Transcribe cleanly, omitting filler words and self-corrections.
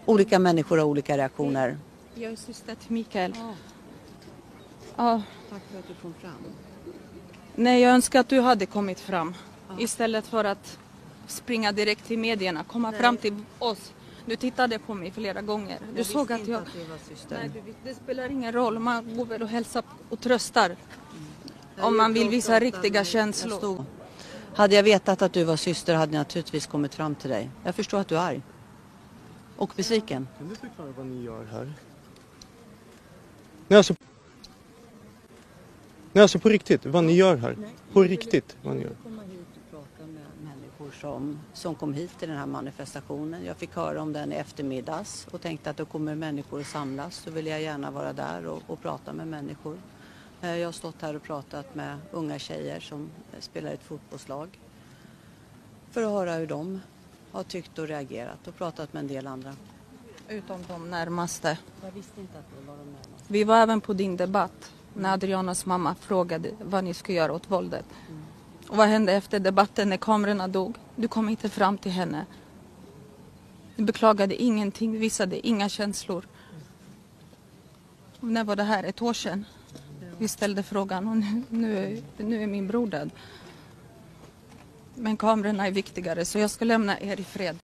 Olika människor har olika reaktioner. Jag är syster till Mikael. Ja. Ja. Tack för att du kom fram. Nej, jag önskar att du hade kommit fram. Istället för att springa direkt till medierna. Komma fram till oss. Du tittade på mig flera gånger. Du såg att jag... att du var syster. Nej, det spelar ingen roll. Man går väl och hälsar och tröstar. Om man vill visa riktiga känslor. Hade jag vetat att du var syster hade jag naturligtvis kommit fram till dig. Jag förstår att du är arg. Och besviken. Kan du förklara vad ni gör här? Nej, alltså på riktigt, vad ni gör här. På riktigt, vad ni gör. Komma hit och prata med människor som kom hit till den här manifestationen. Jag fick höra om den i eftermiddags och tänkte att då kommer människor att samlas. Så vill jag gärna vara där och prata med människor. Jag har stått här och pratat med unga tjejer som spelar i ett fotbollslag. För att höra hur de har tyckt och reagerat och pratat med en del andra. Utom de närmaste. Jag visste inte att det var de närmaste. Vi var även på din debatt. När Adrianas mamma frågade vad ni ska göra åt våldet. Och vad hände efter debatten när kamerorna dog? Du kom inte fram till henne. Du beklagade ingenting, du visade inga känslor. Och när var det här? 1 år sedan? Vi ställde frågan och nu är min bror död. Men kamerorna är viktigare så jag ska lämna er i fred.